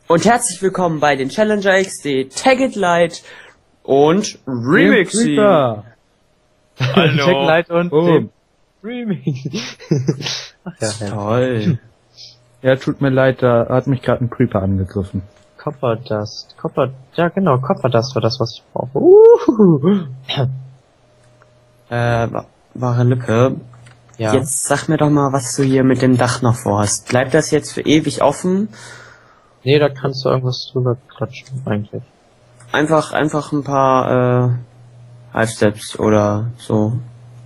Und herzlich willkommen bei den Challenger XD Tag It Light und Remixy. Hallo. Tag Light und Oh. Remix. Ach ja, ja. Toll. Ja, tut mir leid, da hat mich gerade ein Creeper angegriffen. Copper Dust war das, was ich brauche. Wahre Lücke. Ja. Jetzt sag mir doch mal, was du hier mit dem Dach noch vorhast. Bleibt das jetzt für ewig offen? Nee, da kannst du irgendwas drüber klatschen, eigentlich. Einfach ein paar Half-Steps oder so.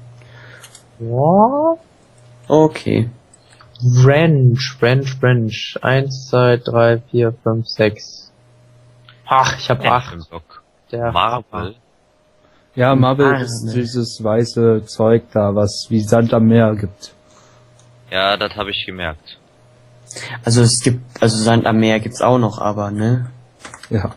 What? Okay. Branch. 1, 2, 3, 4, 5, 6. Ach, ich hab 8. Der Marble. Ja, Marble Ah, ist ne. dieses weiße Zeug da, was wie Sand am Meer gibt. Ja, das habe ich gemerkt. Also Sand am Meer gibt's auch noch, aber ne? Ja.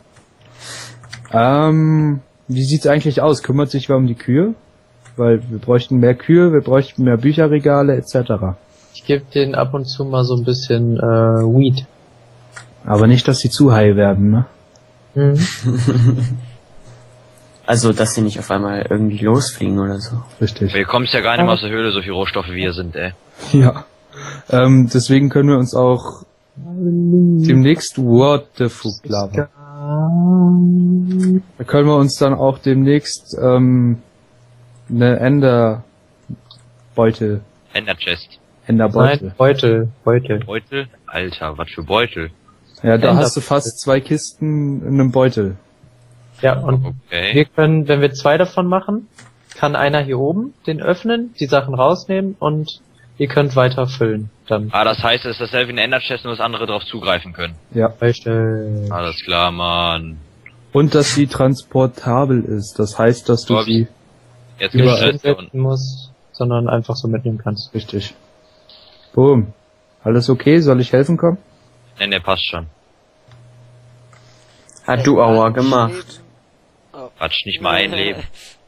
Wie sieht's eigentlich aus? Kümmert sich wer um die Kühe? Weil wir bräuchten mehr Kühe, wir bräuchten mehr Bücherregale etc. Ich gebe denen ab und zu mal so ein bisschen Weed. Aber nicht, dass sie zu high werden, ne? Mhm. Also, dass sie nicht auf einmal irgendwie losfliegen oder so. Richtig. Wir kommen ja gar nicht mehr aus der Höhle, so viel Rohstoffe wie hier sind, ey. Ja. Deswegen können wir uns auch demnächst What the Fuck Lava. Da können wir uns dann auch demnächst eine Enderbeutel. Ender Chest. Enderbeutel. Nein, Beutel. Beutel? Alter, was für Beutel? Ja, da Ender- hast du fast 2 Kisten in einem Beutel. Ja, und Okay. wir können, wenn wir 2 davon machen, kann einer hier oben den öffnen, die Sachen rausnehmen und ihr könnt weiter füllen. Dann. Ah, das heißt, es ist dasselbe wie ein Ender Chest, nur dass andere drauf zugreifen können. Ja. Richtig. Alles klar, Mann. Und dass sie transportabel ist. Das heißt, dass du So hab ich- sie Jetzt Überall. gestresst Nicht da unten. hinsetzen musst, sondern einfach so mitnehmen kannst. richtig. Boom. Alles okay? Soll ich helfen kommen? Nein, der passt schon. Hat du Aua gemacht. Quatsch, nicht mal ein Leben.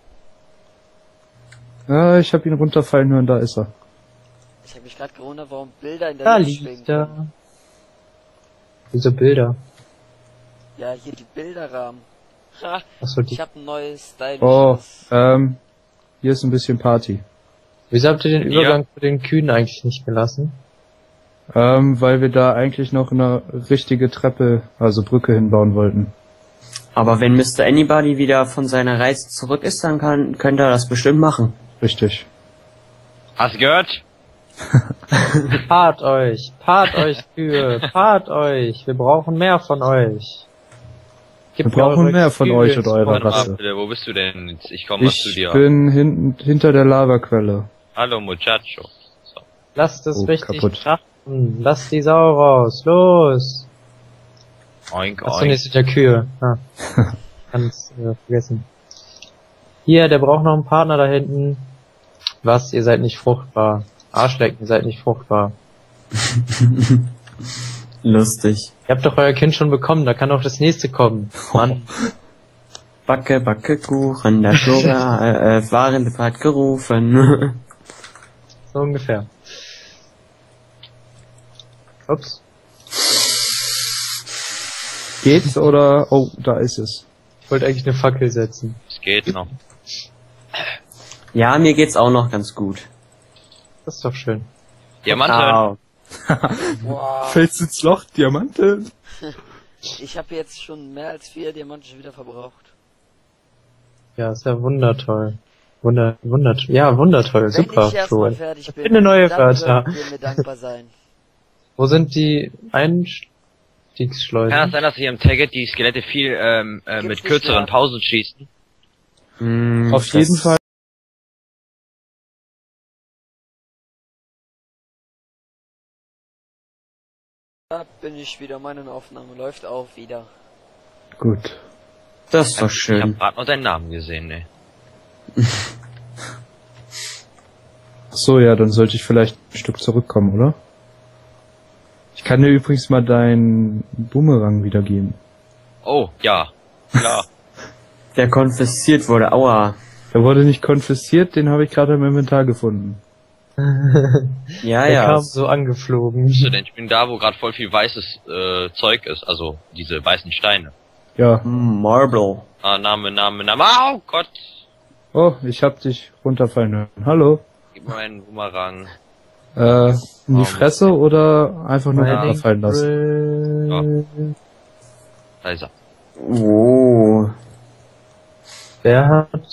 Ja, ich habe ihn runterfallen hören, da ist er. Ich habe mich gerade gewundert, warum Bilder in der Da Luft schwingen. liegt er. Diese Bilder. Ja, hier die Bilderrahmen. Ha, Achso, die. ich habe ein neues Oh, stylisches. hier ist ein bisschen Party. Wieso habt ihr den Übergang zu den Kühen eigentlich nicht gelassen? Weil wir da eigentlich noch eine richtige Treppe, also Brücke hinbauen wollten. Aber wenn Mr. Anybody wieder von seiner Reise zurück ist, dann könnte er das bestimmt machen. Richtig. Hast du gehört? Paart euch, Kühe, paart euch. Wir brauchen mehr von euch. Wir Gebt brauchen eure mehr von Kühe euch und ins eurer Warte Futter. Rasse. mal, bitte, wo bist du denn? Jetzt, ich komme mal zu Ich dir. bin hinter der Lavaquelle. Hallo, Muchacho. So. Lasst es Oh, richtig kaputt. krachen. Lasst die Sau raus. Los. Oink, Achso, nicht oink. der Kühe. Ah. Kann's vergessen. Hier, der braucht noch einen Partner da hinten. Was? Ihr seid nicht fruchtbar. Arschlecken, ihr seid nicht fruchtbar. Lustig. Ihr habt doch euer Kind schon bekommen, da kann doch das nächste kommen. Mann. Backe, Kuchen, der Flora, Fahrende hat gerufen. So ungefähr. Ups. Geht's oder? Oh, da ist es. Ich wollte eigentlich eine Fackel setzen. Es geht noch. Ja, mir geht's auch noch ganz gut. Das ist doch schön. Diamanten. Au. Wow. Fällst ins Loch, Diamante? Ich habe jetzt schon mehr als 4 Diamanten schon wieder verbraucht. Ja, ist ja wundertoll. Ja, wundertoll. Wenn Super, ich erstmal Joel. fertig bin, Finde neue dann Wörter. würdet ihr mir dankbar sein. Wo sind die Kann Einstiegsschleusen? das sein, dass hier im Tagged die Skelette viel mit nicht kürzeren mehr. Pausen schießen? Auf jeden Fall. Da bin ich wieder, meine Aufnahme läuft auch wieder. Gut. Das ist doch Ich schön. hab grad noch deinen Namen gesehen, ne. Ach so, ja, dann sollte ich vielleicht ein Stück zurückkommen, oder? Ich kann dir übrigens mal deinen Boomerang wiedergeben. Oh, ja. Klar. Der konfisziert wurde, aua. Der wurde nicht konfisziert, den habe ich gerade im Inventar gefunden. Ja, Der ja. kam so angeflogen. Bist du denn? Ich bin da, wo gerade voll viel weißes Zeug ist, also diese weißen Steine. Ja. Marble. Ah, Name. Oh Gott! Oh, ich hab dich runterfallen hören. Hallo. Gib mir einen Boomerang. In die Oh, Fresse oder einfach nur Mining runterfallen lassen? Drill. Da ist er. Oh. Wer hat?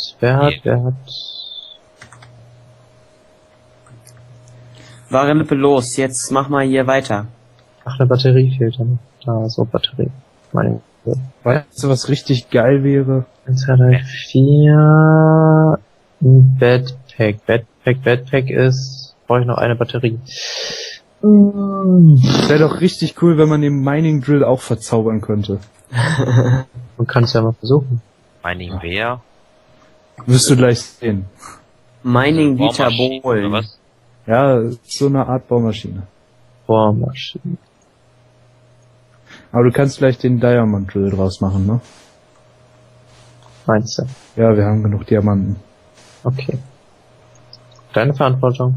Warelippe, los, jetzt mach mal hier weiter. Ach, eine Batterie fehlt dann. Da, so Batterie. Mining Drill. Weißt du, was richtig geil wäre? 1, 2, 3, 4. Ein Backpack ist, brauche ich noch eine Batterie. Wäre doch richtig cool, wenn man den Mining Drill auch verzaubern könnte. Man kann es ja mal versuchen. Mining wer? Wirst du gleich sehen. Mining Vita Bohrmaschine, oder Bowl. was? Ja, so eine Art Bohrmaschine. Bohrmaschine. Aber du kannst gleich den Diamond Drill draus machen, ne? Meinst du? Ja, wir haben genug Diamanten. Okay. Deine Verantwortung.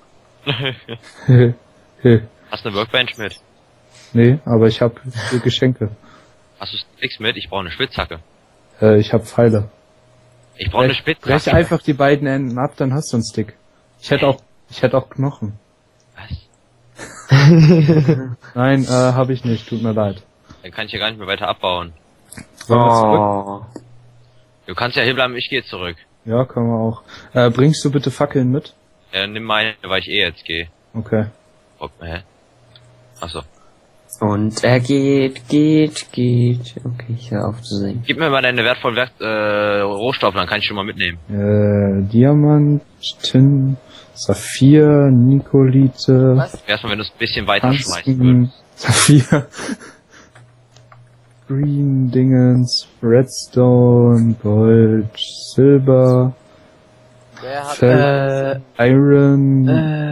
Hast du eine Workbench mit? Nee, aber ich habe Geschenke. Hast du Sticks mit? Ich brauche eine Spitzhacke. Ich habe Pfeile. Ich brauche eine Brech Spitzhacke. einfach die beiden Enden ab, dann hast du einen Stick. Ich hätte auch Knochen. Was? Nein, habe ich nicht, tut mir leid. Dann kann ich ja gar nicht mehr weiter abbauen. Wollen wir zurück? Oh. Du kannst ja hier bleiben, ich gehe zurück. Ja, können wir auch. Bringst du bitte Fackeln mit? Nimm meine, weil ich jetzt gehe. Okay. Hä? Achso. Und er geht. Okay, ich höre auf zu singen. Gib mir mal deine wertvollen Rohstoffe, dann kann ich schon mal mitnehmen. Diamant, Tin, Saphir, Nikolite, Was? Erstmal, wenn du es ein bisschen weiter schmeißen Tungsten, würdest. Saphir, Green Dingens, Redstone, Gold, Silber, Wer hat Fell, Iron,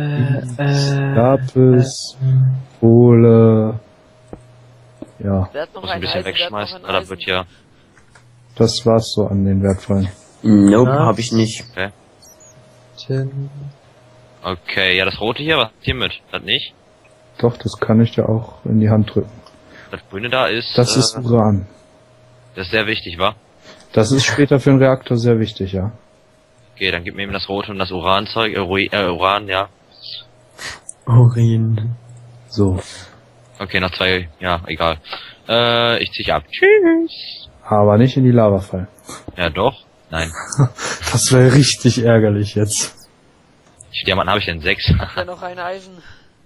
Lapis, Kohle. Ja, Wer hat noch Muss ein ein bisschen Eisen? Wer hat noch wegschmeißen, ein aber das Eisen? wird ja. das war's so an den wertvollen. Nope, Ja. hab ich nicht. Tin. Okay, ja, das rote hier, was ist hiermit? Das nicht? Doch, das kann ich dir auch in die Hand drücken. Das grüne da ist. Das ist Uran. Das ist sehr wichtig, wa? Das ist später für einen Reaktor sehr wichtig, ja. Okay, dann gib mir eben das rote und das Uranzeug, Uran, ja. Urin. So. Okay, noch zwei, ja, egal. Ich zieh ab. Tschüss. Aber nicht in die Lava fallen. Ja, doch. Nein. Das wäre richtig ärgerlich jetzt. Wie viele Diamanten habe ich denn? 6. Hat er noch ein Eisen?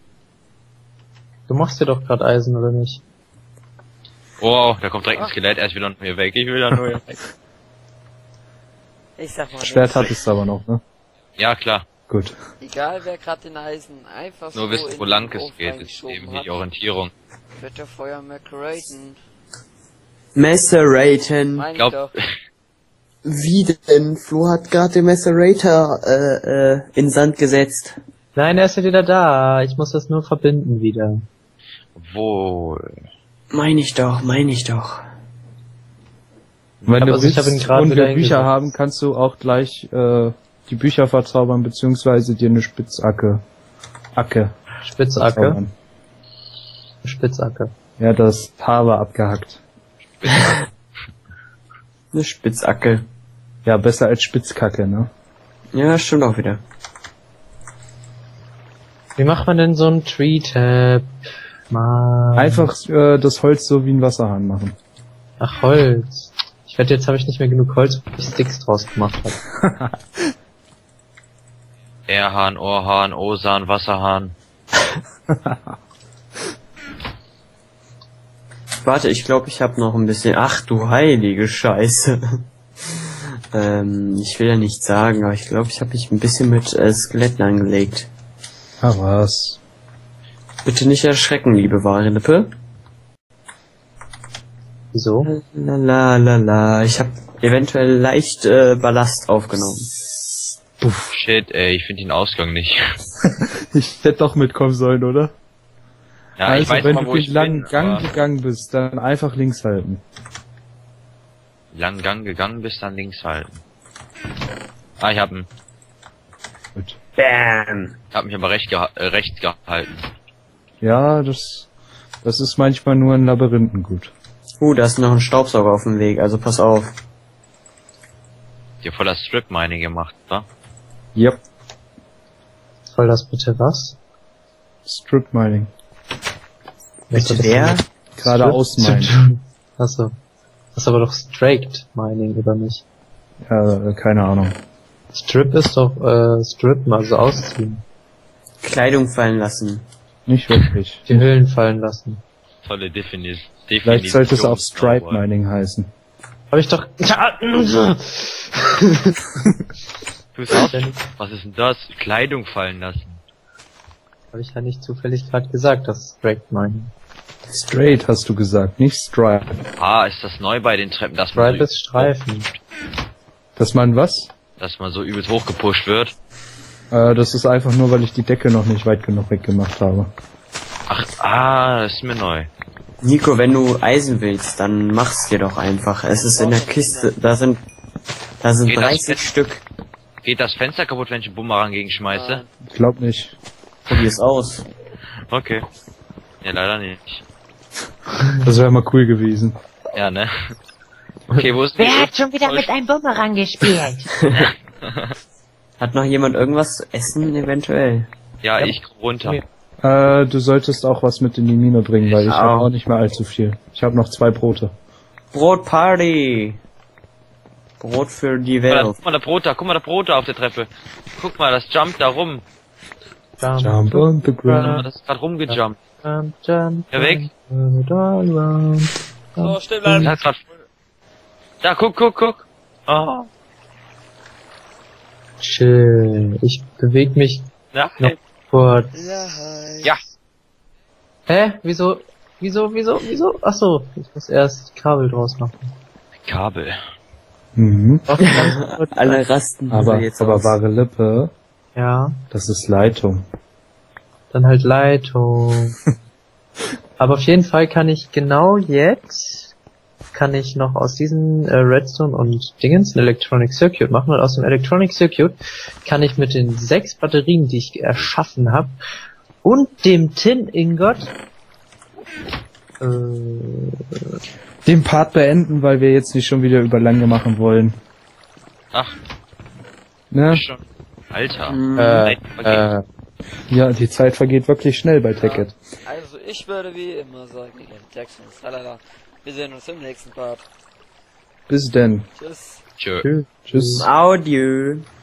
Du machst dir doch gerade Eisen, oder nicht? Oh, da kommt direkt ein Skelett, erst wieder hier weg. Ich will da nur hier weg. Ich sag mal Schwert nichts. hattest du aber noch, ne? Ja, klar. Gut. Egal wer gerade den Eisen einfach Nur so wissen, in wo den lang es Ofen geht, ist reingeschoben eben hier hat, die Orientierung. wird der Feuer McRaten. Maceraten. Mein Ich glaub, doch. Wie denn? Flo hat gerade den Macerator in Sand gesetzt. Nein, er ist ja wieder da. Ich muss das nur verbinden wieder. wohl. Meine ich doch. Wenn du Also ich hab ihn willst gerade und wieder wir Bücher hingesetzt. haben, kannst du auch gleich die Bücher verzaubern, beziehungsweise dir eine Spitzhacke. Spitzhacke. zaubern. Spitzhacke. Ja, das Haar war abgehackt. Eine Spitzacke. Ja, besser als Spitzkacke, ne? Ja, stimmt auch wieder. Wie macht man denn so einen Tree-Tab? Mann. Einfach das Holz so wie ein Wasserhahn machen. Ach, Holz. Ich wette, jetzt habe ich nicht mehr genug Holz, wo ich Sticks draus gemacht habe. Airhahn, Ohrhahn, Osan, Wasserhahn. Warte, ich glaube, ich habe noch ein bisschen... Ach du heilige Scheiße. Ich will ja nicht sagen, aber ich glaube, ich habe mich ein bisschen mit Skeletten angelegt. Ah, was? Bitte nicht erschrecken, liebe Warelippe. Wieso? La. Ich habe eventuell leicht Ballast aufgenommen. Shit, ey, ich finde den Ausgang nicht. Ich hätte doch mitkommen sollen, oder? Ja, also, ich weiß wenn mal, du wo den ich langen bin. Gang aber gegangen bist, dann einfach links halten. langen Gang gegangen bist, dann links halten. Ah, ich hab ihn. Gut. Bam! Hab mich aber recht gehalten. Ja, das ist manchmal nur in Labyrinthen gut. Da ist noch ein Staubsauger auf dem Weg, also pass auf. Dir voller Strip-Mining gemacht, wa? Yep, Soll das bitte was? Strip Mining. Bitte wer? Geradeaus meinen. Achso. Das ist aber doch Straight Mining, oder nicht? Ja, keine Ahnung. Strip ist doch, strippen, also ausziehen. Kleidung fallen lassen. Nicht wirklich. Die Hüllen fallen lassen. Tolle Definition. Vielleicht sollte es auch Stripe Mining heißen. Hab ich doch... Du sagst, was ist denn das? Kleidung fallen lassen. Habe ich ja nicht zufällig gerade gesagt, das ist Straight Mining. Straight hast du gesagt, nicht Stripe. Ah, ist das neu bei den Treppen, dass man Stripe ist Streifen. Dass man was? dass man so übelst hochgepusht wird? Das ist einfach nur, weil ich die Decke noch nicht weit genug weggemacht habe. Ach, das ist mir neu. Nico, wenn du Eisen willst, dann mach's dir doch einfach. Es ist in der Kiste, da sind Geht das 30 jetzt? Stück. Geht das Fenster kaputt, wenn ich einen Bumerang gegenschmeiße? Ich glaub nicht. Probier's aus. Okay. Ja, leider nicht. Das wäre mal cool gewesen. Ja, ne? Okay, wo ist Wer hat schon wieder mit einem Bumerang gespielt? Hat noch jemand irgendwas zu essen, eventuell? Ja, ich komm runter. Du solltest auch was mit in die Mine bringen, weil ich habe auch. auch nicht mehr allzu viel. Ich habe noch 2 Brote. Brotparty! Brot für die Welt. Guck mal, guck mal, der Brot da auf der Treppe. Guck mal, das jumpt da rum. Jump on the ground. Das ist gerade rumgejumpt. Jump, jump, Ja, weg. jump, all around. So, still bleiben. Das hat grad... Da, guck. Oh. Chill. Ich bewege mich Ja, noch kurz. Ja, hi. ja. Hä? Wieso? Achso, ich muss erst Kabel draus machen. Kabel. Mhm. Alle rasten Aber jetzt aus. wahre Lippe, Ja, das ist Leitung. dann halt Leitung. Aber auf jeden Fall kann ich genau jetzt noch aus diesen Redstone und Dingens ein Electronic Circuit machen, und aus dem Electronic Circuit kann ich mit den 6 Batterien, die ich erschaffen habe, und dem Tin Ingot Den Part beenden, weil wir jetzt nicht schon wieder überlange machen wollen. Ach, Ne? schon. Alter. Hm, Ja, die Zeit vergeht wirklich schnell bei Tekkit. Also, ich würde wie immer sagen, Jackson, tralala. Wir sehen uns im nächsten Part. Bis denn. Tschüss. Tschö. Tschüss. Audio.